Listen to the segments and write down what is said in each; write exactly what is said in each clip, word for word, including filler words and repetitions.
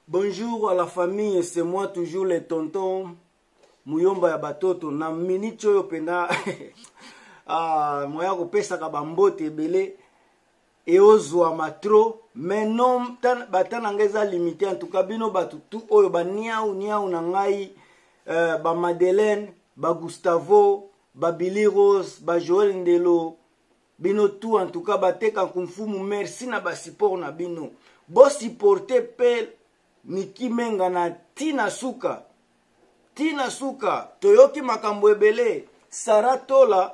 Bonjour à la famille, c'est moi toujours le tonton Muyomba ya batoto na minute oyo pena ah moya ko pesa ka bambote belé et ozwa matro mais non tan batana ngeza limité en tout cas bino batu tout oyo ba niau niau na ngai euh, ba Madeleine ba Gustavo ba Billy Rose ba Joel Ndelo bino tout en tout cas bateka kumfumu merci na ba support na bino bo supporter pe Niki Menga na Tina Suka Tina Suka toyoki makambo ebele Saratola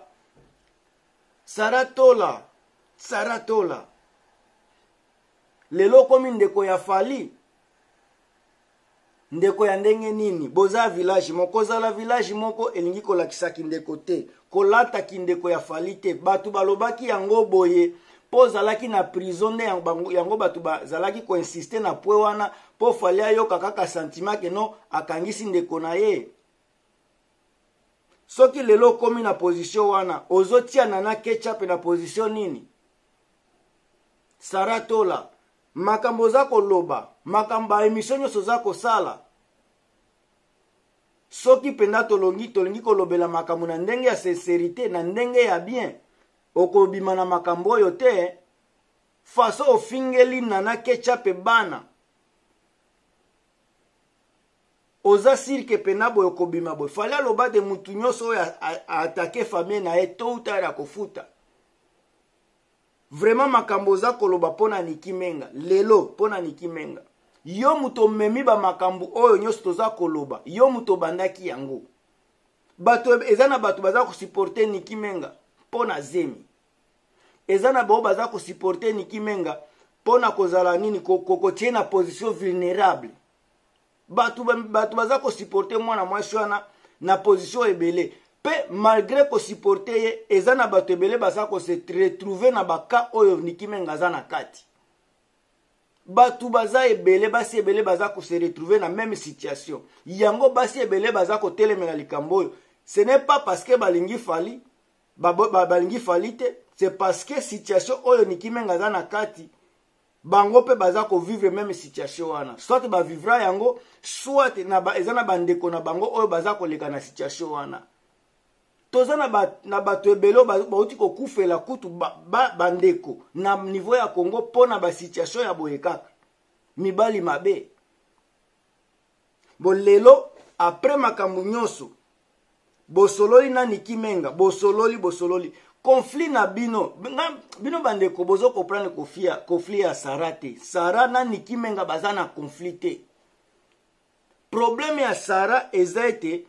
Saratola Saratola lelo komi ndeko ya fali ndeko ya ndenge nini boza village moko zala village moko elingi kolakisaki ndeko te kolata ki ndeko ya fali te batu balobaki yango boye po zalaki na prison nde yango batu bazalaki ko insister na pwe wana po fali ayoka kaka sentiment ke no akangisi ndeko na ye soki lelo komi na position wana ozotia na ketchup na position nini Saratola makambo za koloba makambo emission nyoso za kosala soki penda tolongi tolongi kolobela makambo na ndenge ya sincérité na ndenge ya bien okobima na makambo oyo te faso ofingeli na ketchup bana oza sirke penabo okobima boy fali aloba de mutu nyoso oyo atake famille na ye to utari akofuta vraiment makambo za koloba pona Niki Menga lelo pona Niki Menga yo muto memi ba makambo oyo nyoso toza koloba yo muto bandaki yango bato ezana bato baza ko supporter Niki Menga pona zemi ezana bao baza ko supporter Niki Menga pona kozala nini koko tie na position vulnérable batu batu baza ko supporter mwana mwasi wana na position ebele pe malgré ko supporter ye ezana bato ebele baza ko se retrouver na baka oyo Niki Menga za na kati batu baza ebele basi ebele baza ko se retrouver na même situation yango basi ebele baza ko telemela likambo oyo ce n'est pas parce que balingi fali ba balingi fali te c'est parce que situation oyo Niki Menga za na kati bango pe baza ko vivre même situation wana soit ba vivra yango soit na ba ezana bandeko na bango oyo baza ko leka na situation wana tozana ba na bato ebelo ba uti ko kufela kutu ba, ba bandeko na niveau ya Congo pona ba situation ya boyekaka mibali mabe bo lelo après makambo nyoso bosololi na Niki Menga bosololi bosololi conflit na bino bino bandeko bozo comprendre kofia conflit ya Sarate Sara na Niki Menga bazana conflit problème ya Sara ezaite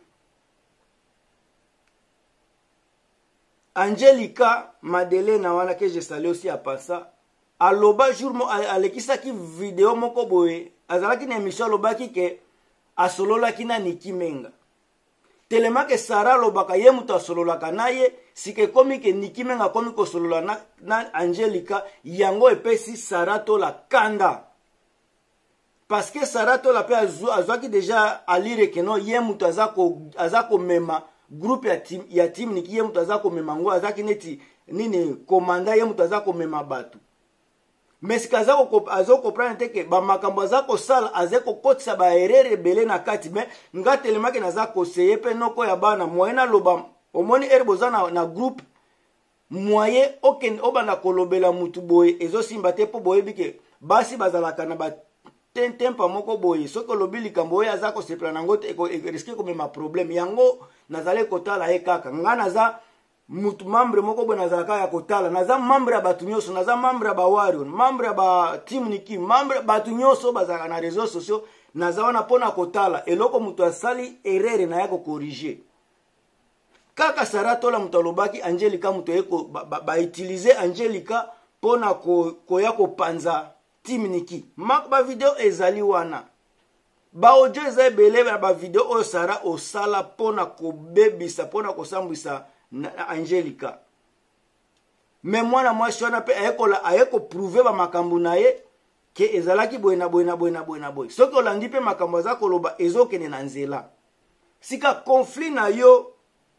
Angelica Madeleine wana que je salue aussi à passa aloba jour mo alekisa ki vidéo moko boye azalaki na émission alobaki ke asolola kina Niki Menga telema ke Sara lobaka ye muta solola kanaye sike komi ke Niki Menga komi ko solola na, na Angelica yango epesi Saratola kanda parce que Saratola pe azwaki déjà alire ke no ye muta azako azako mema groupe ya team ya team Niki ye muta azako mema ngo azaki neti nini komanda ye muta azako mema batu mais sikaza ko azoko comprendre teke ba makambo azako sala azeko kotisa ba erreur belé na kati mais ngatelema ke nazako seye pe noko ya bana moyena loba omoni erboza na, na groupe moye oken obana kolobela mutu boye ezo simba te po boye bike basi bazalaka na ba tempa moko boye soko lobili kambo ya azako se plana ngote eko risque ko mema problème yango nazale kotala e kaka ngana za mutu membre moko bo nazalaka ya kotala naza membre ya batu nyoso naza membre ya ba Warrior membre ya ba team Niki membre batu nyoso bazaka na réseaux sociaux naza wana pona kotala eloko mutu asali erreur na yako corriger kaka Saratola mutu alobaki Angelica mutu eko ba, ba, ba utiliser Angelica pona ko koya ko panza team Niki mak ba video ezali wana ba audio eza ebele ba video o Sara osala pona ko bebisa pona ko sambwisa na Angelica mais mwana mwasi wana pe ayekola ayeko prouver ba makambo na ye ke ezalaki boyena boyena boyena boyena boy soki olandi pe makambo za koloba ezokene na nzela sika conflit na yo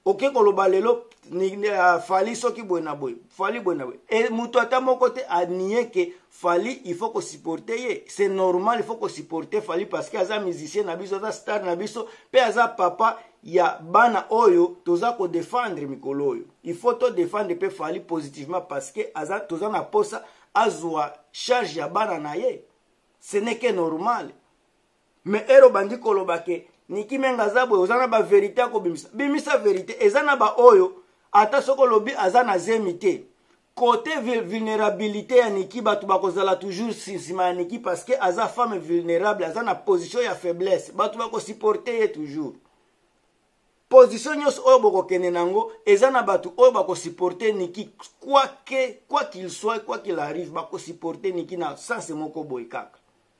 oke koloba lelo ni uh, Fally soki boy na boy Fally boy na boy et muto ata moko te anie que Fally il faut que supporter ye, c'est normal, il faut que supporter Fally parce que aza musicien na biso, aza star na biso, pe aza papa ya bana oyo toza ko défendre mikolo oyo. Il faut to défendre pe Fally positivement parce que aza toza na posa azwa charge ya bana na ye. Ce n'est que normal. Mais ero bandi koloba ke Niki Menga zabo ozana ba vérité ko bimisa. Bimisa vérité ezana ba oyo ata soko lobi azana zemite. Côté vulnérabilité ya Niki batu bakozala toujours sima ya Niki parce que aza femme vulnérable, azana position ya faiblesse. Batu bako supporter toujours. Position nyos oyo boko kene nango ezana batu oyo bako supporter Niki quoi que quoi qu'il soit, quoi qu'il arrive bako supporter Niki na sens moko boy kaka.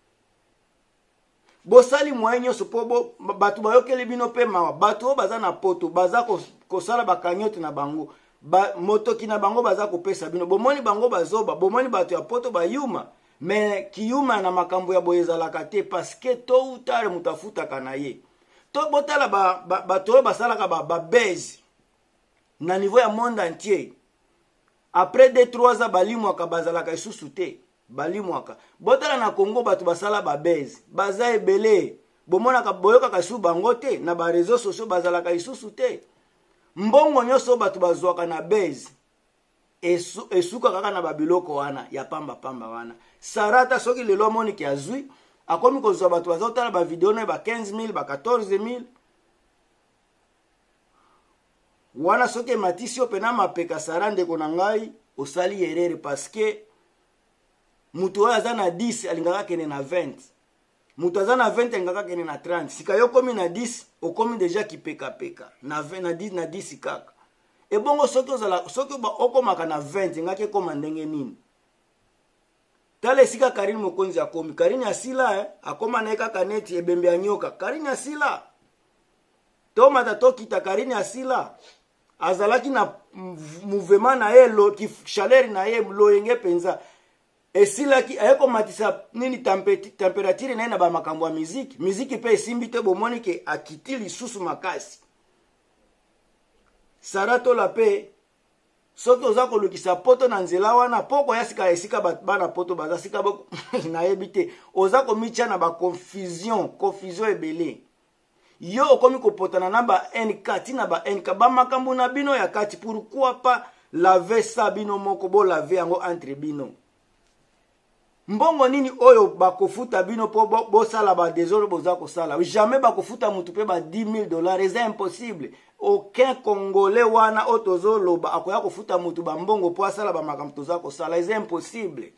Bosali moyenyo sopo batu bayokele bino pe mawa batu baza na poto baza ko kosala bakanyote na bango ba motoki na bango baza ko pesa bino bomoni bango bazoba bomoni batu ya poto bayuma mais kiyuma na makambo ya boyezala kate parce que tôt ou tard mutafuta kanaye to botala ba batu basala ka ba, ba base na niveau ya monde entier après deux trois ans balimu akabazala ka isusu te bali mwaka botala na Congo batu basala ba base baza ebele bomona ka boyoka ka su bango te na ba réseaux sociaux bazala ka isusu te mbongo nyoso batu bazwaka na base esu esuka kaka na babiloko wana ya pamba pamba wana sarata soki lelo moni ki azui akomi kozwa batu bazotala ba video na ba quinze mille ba quatorze mille wana soki matisio pena mapeka sarande kona ngai osali erreur parce que mutu oyo aza na dix alingaka kene na vingt. Mutu aza na vingt alingaka kene na trente. Sika yo komi na dix, okomi deja kipeka peka. Na vingt na dix na dix kaka. E bongo soki ozala soki ba okomaka na vingt ngake koma ndenge nini. Tale sika Karine Mokonzi akomi. Karine asila eh akoma na kaka neti ebembe anyoka. Karine asila. Toma tatokita Karine asila. Azalaki na mouvement na ye lo ki chaleur na ye lo yenge penza. Esila ki ayeko matisa nini temperature na ina ba makambo ya muziki muziki pe simbi te bomoni ke akitili susu makasi sarato la pe soki oza kolukisa poto na nzela wana poko ya sika esika bana poto baza sika boko na yebite oza komicha na ba confusion confusion ebele yo okomi kopotana na ba N K tina ba N K ba makambo na bino ya kati pourquoi pas laver ça bino moko bo laver yango entre bino. Mbongo nini oyo bakofuta bino po bo sala ba désordre boza ko sala jamais bakofuta mutu pe ba dix mille dollars c'est impossible. Aucun Congolais wana otozo loba akoya kofuta mutu ba mbongo po sala ba makambo toza ko sala c'est impossible.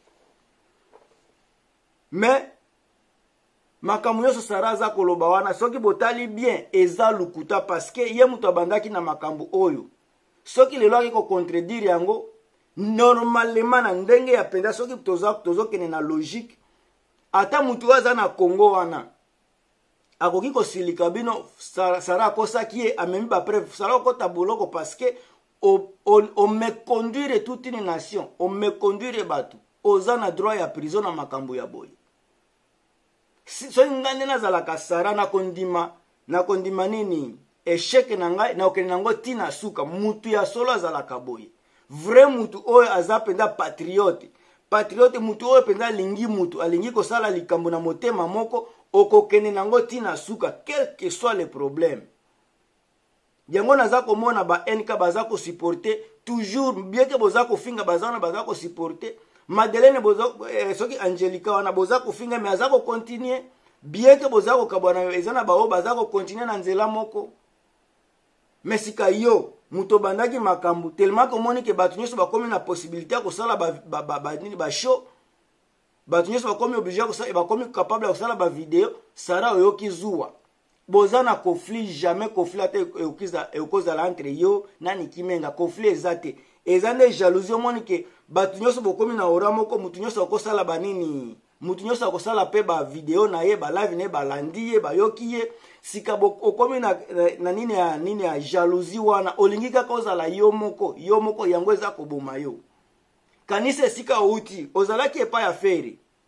Mais makambo yoso saraza koloba wana soki botali bien eza lukuta parce que ye mutu abandaki na makambo oyo soki lelo akiko contredire yango normalement na ndenge ya penda soki toza tozo kene na logique ata mutu aza na Congo wana akoki ko silika bino sara kosa ki e amemi ba preuve sara ko taboloko parce que on on me conduire toute une nation on me conduire batu oza na droit ya prison na makambo ya boy so ngande na zala kasara na kondima na kondima nini échec na ngai na okene nango tina suka mutu ya solo azala kaboy. Vrai mutu oyo azapenda patriote patriote mutu oyo penda lingi mutu alingi ko sala likambo na motema moko okokene nango tina suka quel que soit le problème yango naza ko mona ba N K baza ko supporter toujours bien que boza ko finga bazana baza ko supporter Madeleine boza eh, soki Angelica wana boza ko finga mais aza ko continuer bien que boza ko kabwana ezana bawo baza ko continuer na nzela moko mais sika yo muto bandaki makambu tellement que moni ke batu nyoso bakomi na possibilité ya kosala ba ba ba, ba nini ba show batu nyoso bakomi obligé kosala bakomi capable ya kosala ba video sara oyoki zuwa boza na conflit jamais conflit ate eukiza eukoza la entre yo na Niki Menga conflit ezate ezande jalousie moni ke batu nyoso bakomi na ora moko mutu nyoso akosala ba nini mutu nyoso akosala pe ba video na ye ba live ne ba landi ye ba yoki ye sika okomi na, na nini ya nini ya jalousie wana olingika kozala yo moko yo moko yango eza koboma yo kanisa sika outi ozalaki epa ya feri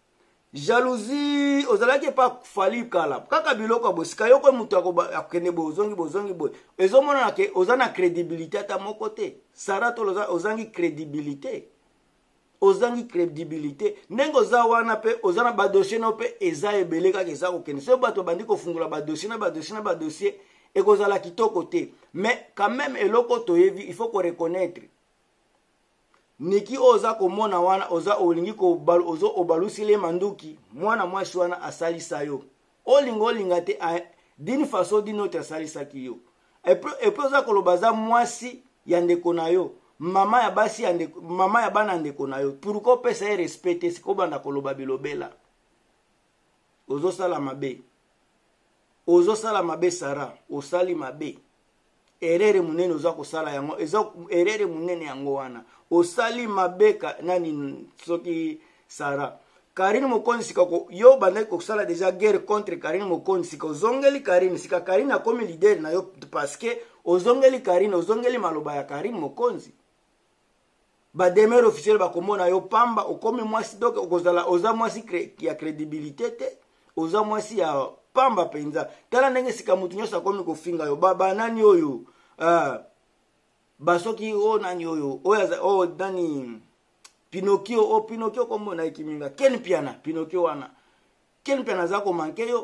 jalousie ozalaki pa fali kala kaka biloko bosika yoko mutu akende bozongi bozongi boy ezomona ke ozana crédibilité ata moko te Sarah to ozangi crédibilité ozangi crédibilité ndenge oza wana pe ozana ba dossier no pe eza ebele kaka eza kokende so bato bandi kofungula ba dossier na ba dossier na ba dossier ekozala kitoko te mais quand même eloko toyebi il faut ko reconnaître niki oza komona wana oza olingi ko bal ozo obalusile manduki mwana mwasi wana asalisa yo olingo olinga te d'une façon d'une autre asalisa ki yo et puis oza kolobaza mwasi ya ndeko na yo mama ya basi ya ndeko mama ya bana ndeko na yo pourquoi pesa e respecter siko banda koloba bilobela ozo sala mabe ozo sala mabe Sarah osali mabe erere munene oza kosala yango eza erere munene yango wana osali mabeka nani soki Sarah Karine Mokonzi sika ko yo bandai ko sala déjà guerre contre Karine Mokonzi sika ozongeli Karine sika Karine akomi leader na yo parce que ozongeli Karine ozongeli maloba ya Karine Mokonzi ba demer officiel ba komona yo pamba okomi mwasi donc okozala oza mwasi ya crédibilité te oza mwasi ya pamba penza tala ndenge sika mutu nyosa akomi kofinga yo baba nani oyo ah basoki o nani oyo oya o dani Pinocchio o Pinocchio kombo na ikiminga ken piana Pinocchio wana ken piana zako mankeyo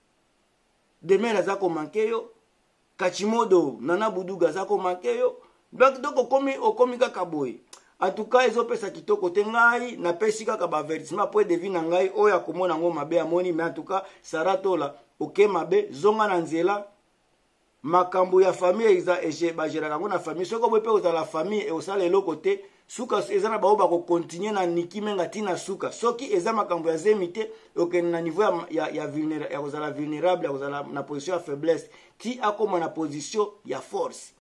demera zako mankeyo Kachimodo nana buduga zako mankeyo donc donc okomi okomi kaka boy en tout cas ezo pesa kitoko te ngai na pesi kaka ba avertissement pour deviner ngai oya komona ngo mabe amoni mais en tout cas Sarah tola oke mabe zonga na nzela makambo ya famille eza eje bajera kango na famille soko bope oza la famille e osala eloko te suka eza na baoba ko continuer na nikimenga tina suka soki eza makambo ya zemite okene na niveau ya ya, ya vulnérable ya kozala vulnérable ya kozala na position ya faiblesse ti akoma na position ya force